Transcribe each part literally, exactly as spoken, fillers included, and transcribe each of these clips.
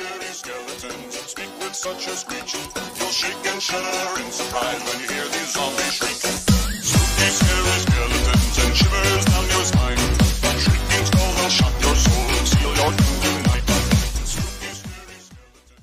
scary skeletons speak with such a screech. You'll shake and shudder in surprise when you hear these zombies shriek. Spooky, scary skeletons and shivers down your spine. That shrieking skull will shock your soul and seal your doom tonight. Spooky, scary skeletons.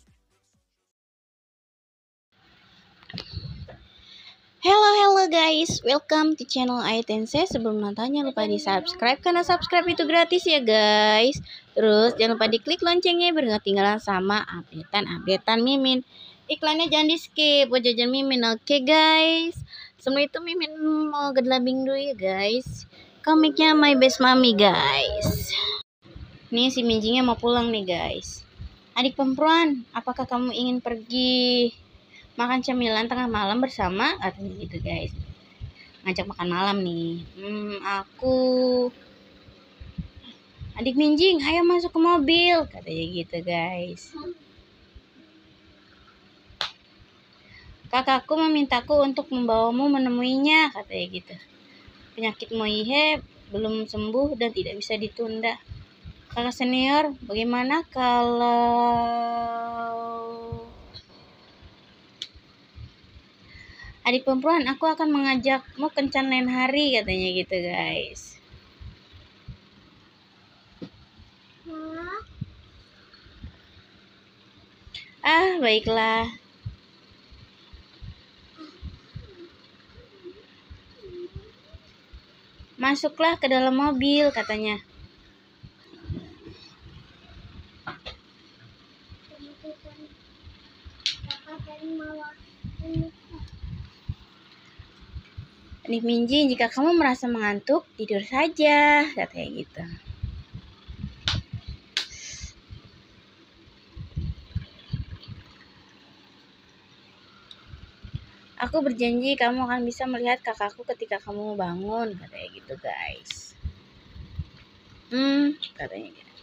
Hello hello guys, welcome to channel Aitense. Sebelum nonton jangan lupa di subscribe karena subscribe itu gratis ya guys. Terus jangan lupa diklik loncengnya biar nggak ketinggalan sama updatean-updatean Mimin. Iklannya jangan di skip buat jajan Mimin, oke okay, guys. Sebelum itu Mimin mau gedlabing dulu ya guys. Komiknya My Best Mommy guys. Nih si Minjingnya mau pulang nih guys. Adik perempuan, apakah kamu ingin pergi makan cemilan tengah malam bersama? Katanya gitu guys, ngajak makan malam nih. Hmm, aku adik Minjing, ayo masuk ke mobil, katanya gitu guys. Kakakku memintaku untuk membawamu menemuinya, katanya gitu. Penyakit Moihe belum sembuh dan tidak bisa ditunda. Kakak senior, bagaimana kalau adik perempuan, aku akan mengajakmu kencan lain hari, katanya gitu guys. Ah, baiklah. Masuklah ke dalam mobil, katanya. Adik Minjing, jika kamu merasa mengantuk, tidur saja, katanya gitu. Aku berjanji kamu akan bisa melihat kakakku ketika kamu bangun, katanya gitu guys. Hmm, katanya gitu.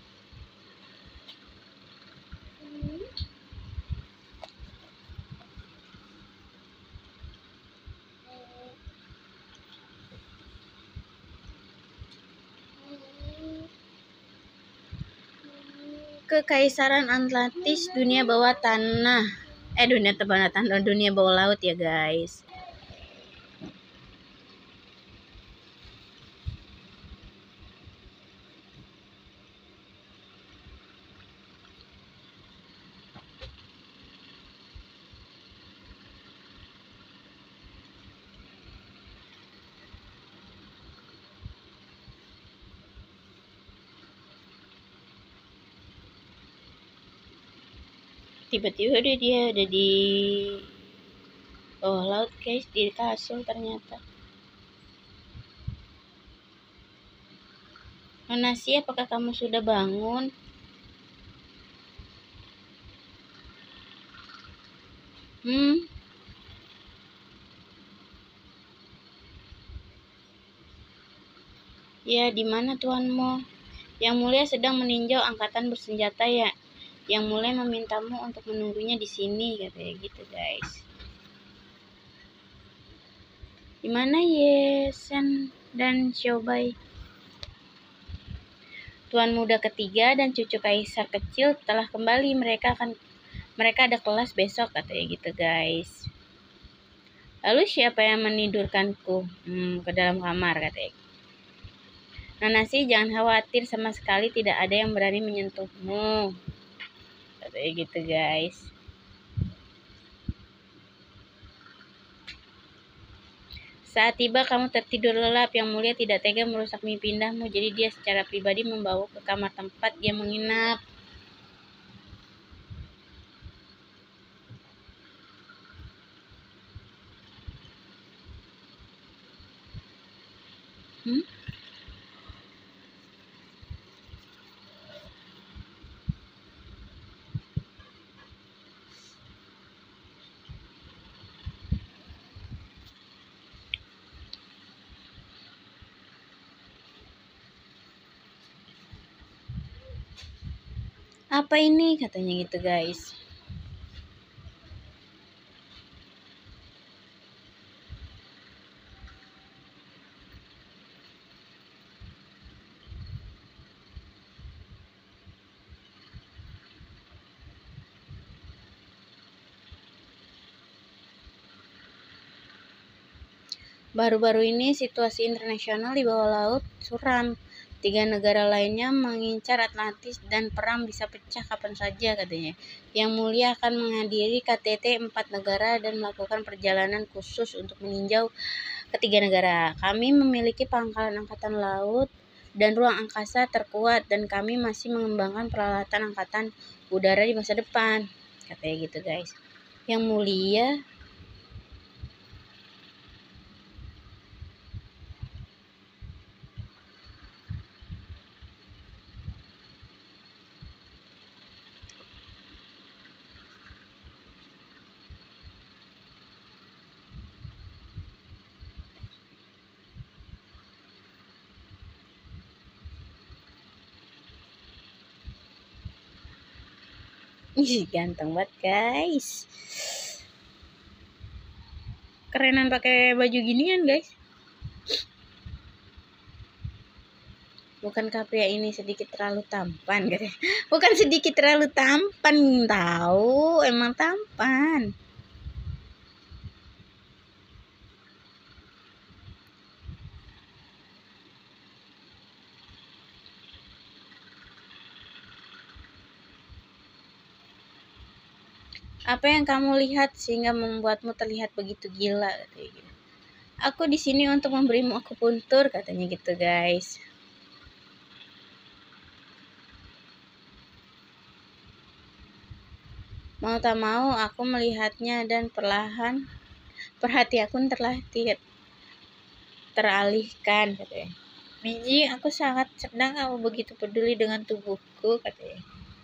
Kekaisaran Atlantis, dunia bawah tanah. Eh, dunia bawah tanah, dunia bawah laut ya guys. Tiba-tiba dia, dia ada di bawah laut guys, di kasur ternyata. Nonasi, apakah kamu sudah bangun? Hmm? Ya, di mana tuanmu? Yang mulia sedang meninjau angkatan bersenjata ya. Yang mulia memintamu untuk menunggunya di sini, katanya gitu guys. Di mana Yesen dan Xiaobai? Tuan muda ketiga dan cucu kaisar kecil telah kembali. Mereka akan mereka ada kelas besok, katanya gitu guys. Lalu siapa yang menidurkanku? Hmm, ke dalam kamar, katanya. Nonasi, jangan khawatir, sama sekali tidak ada yang berani menyentuhmu, katanya gitu guys. Saat tiba kamu tertidur lelap, yang mulia tidak tega merusak mimpi indahmu, jadi dia secara pribadi membawa ke kamar tempat dia menginap. Hmm? Apa ini, katanya gitu guys. Baru-baru ini situasi internasional di bawah laut suram. Tiga negara lainnya mengincar Atlantis dan perang bisa pecah kapan saja katanya. Yang Mulia akan menghadiri K T T empat negara dan melakukan perjalanan khusus untuk meninjau ketiga negara. Kami memiliki pangkalan angkatan laut dan ruang angkasa terkuat dan kami masih mengembangkan peralatan angkatan udara di masa depan. Katanya gitu guys. Yang Mulia Ih, ganteng banget guys. Kerenan pakai baju ginian guys. Bukankah pria ini sedikit terlalu tampan katanya? Bukan sedikit terlalu tampan, tahu, emang tampan. Apa yang kamu lihat sehingga membuatmu terlihat begitu gila katanya gitu. Aku di sini untuk memberimu akupuntur katanya gitu guys. Mau tak mau aku melihatnya dan perlahan perhatianku terlatih teralihkan katanya. Minji, aku sangat senang kamu begitu peduli dengan tubuhku katanya.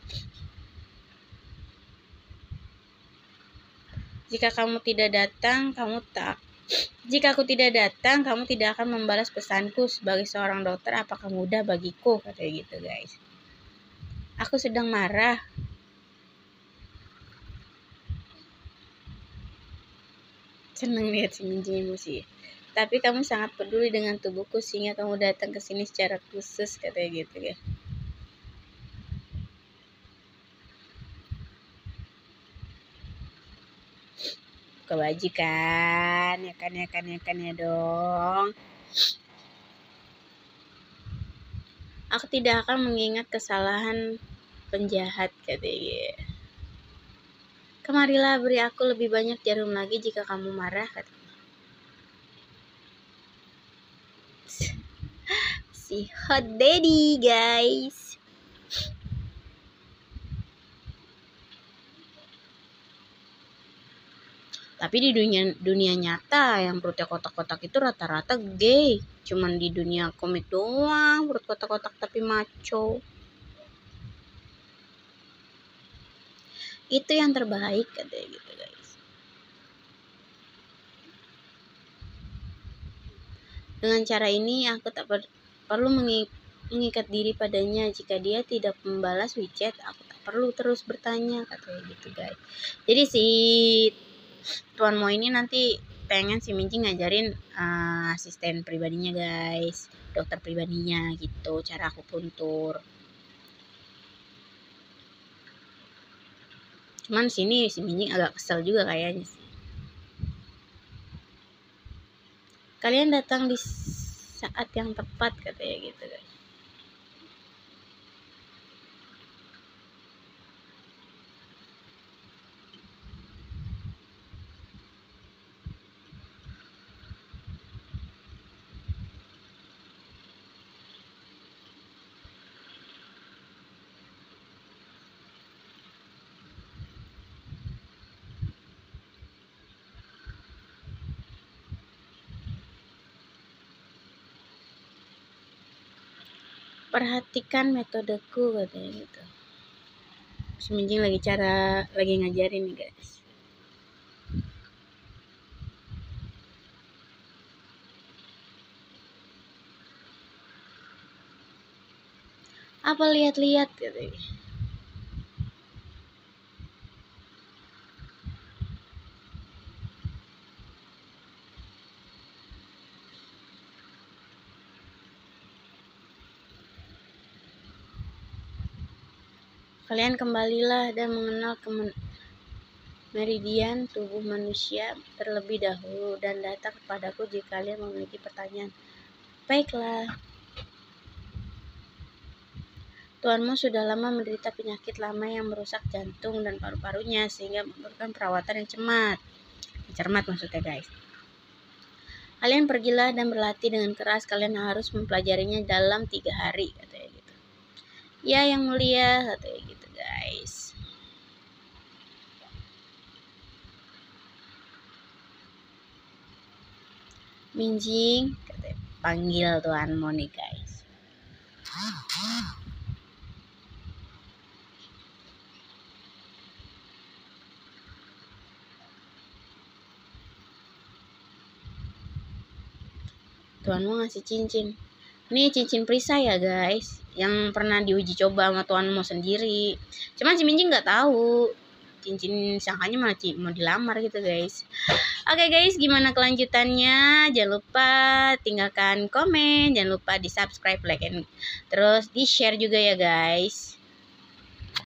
Jika kamu tidak datang, kamu tak Jika aku tidak datang, kamu tidak akan membalas pesanku sebagai seorang dokter. Apakah mudah bagiku katanya gitu guys. Aku sedang marah. Senang lihat si Minji emosi. Tapi kamu sangat peduli dengan tubuhku sehingga kamu datang ke sini secara khusus katanya gitu ya. Buka baju kan, ya kan ya kan ya kan ya dong. Aku tidak akan mengingat kesalahan penjahat katanya. Kemarilah beri aku lebih banyak jarum lagi jika kamu marah katanya. Si hot daddy guys. Tapi di dunia dunia nyata yang perutnya kotak-kotak itu rata-rata gay. Cuman di dunia komik doang perut kotak-kotak tapi maco. Itu yang terbaik katanya gitu guys. Dengan cara ini aku tak per perlu mengikat diri padanya. Jika dia tidak membalas WeChat, aku tak perlu terus bertanya katanya gitu guys. Jadi si Tuan Mo ini nanti pengen si Minji ngajarin uh, asisten pribadinya guys, dokter pribadinya gitu, cara aku puntur. Cuman sini si Minji agak kesel juga kayaknya sih. Kalian datang di saat yang tepat katanya gitu guys. Perhatikan metodeku katanya gitu. Semenjing lagi cara lagi ngajarin nih guys. Apa lihat-lihat katanya. Kalian kembalilah dan mengenal kemen meridian tubuh manusia terlebih dahulu dan datang kepadaku jika kalian memiliki pertanyaan. Baiklah. Tuanmu sudah lama menderita penyakit lama yang merusak jantung dan paru-parunya sehingga memerlukan perawatan yang cermat. Cermat maksudnya guys. Kalian pergilah dan berlatih dengan keras. Kalian harus mempelajarinya dalam tiga hari, katanya gitu. Ya yang mulia, katanya gitu guys. Minjing, katanya, panggil tuanmu nih guys. Tuanmu ngasih cincin. Ini cincin perisai ya guys, yang pernah diuji coba sama tuanmu sendiri. Cuman si Minjing nggak tahu cincin sangkanya malah mau dilamar gitu guys. Oke guys, gimana kelanjutannya? Jangan lupa tinggalkan komen, jangan lupa di subscribe, like, and terus di share juga ya guys.